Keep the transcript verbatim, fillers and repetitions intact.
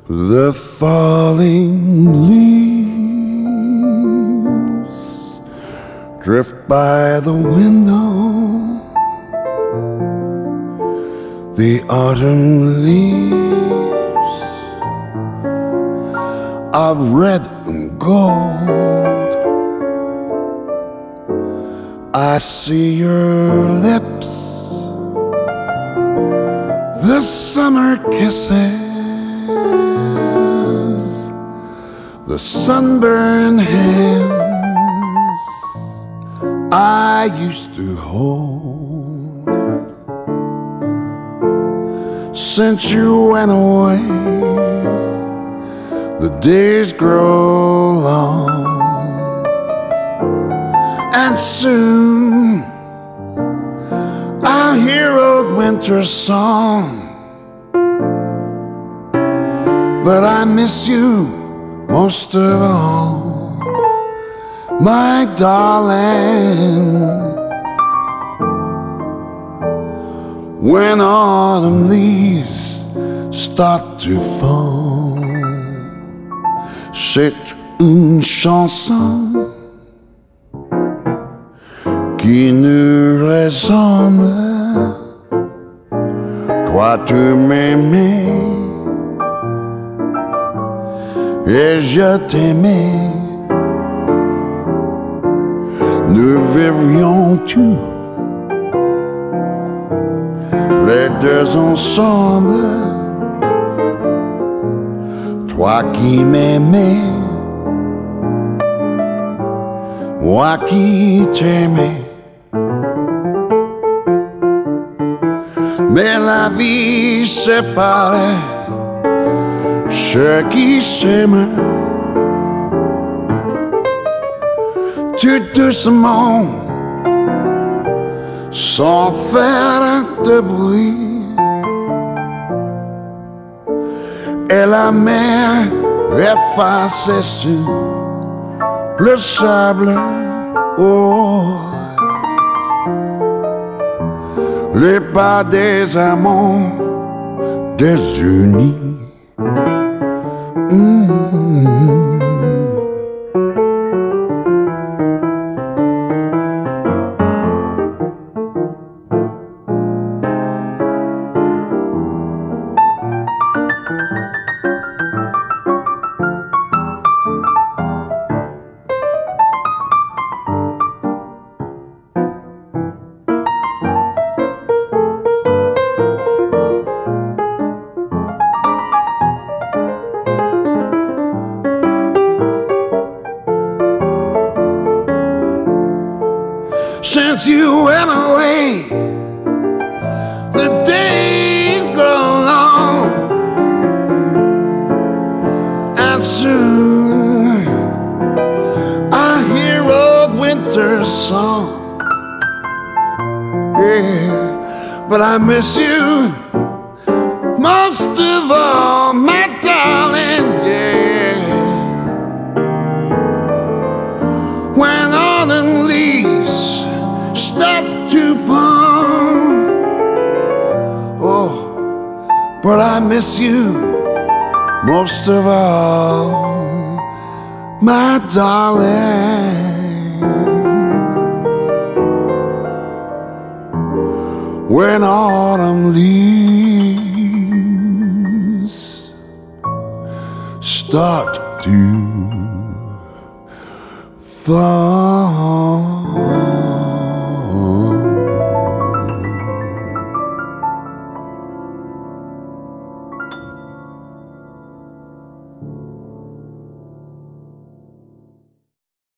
The falling leaves drift by the window. The autumn leaves of red and gold. I see your lips, the summer kisses, the sunburned hands I used to hold. Since you went away, the days grow long, and soon I'll hear old winter's song. But I miss you most of all, my darling. When autumn leaves start to fall, c'est une chanson qui nous ressemble. Toi tu m'aimais et je t'aimais. Nous vivrions tous les deux ensemble. Toi qui m'aimais, moi qui t'aimais. Mais la vie séparait ceux qui s'aiment. Tout doucement, sans faire de bruit, et la mer effacée sur le sable. Oh, les pas des amants désunis. Mmh. Since you went away, the days grow long, and soon I hear old winter's song. Yeah, but I miss you most of all, my darling. Yeah, when autumn leaves stop to fall. Oh, but I miss you most of all, my darling. When autumn leaves start to fall.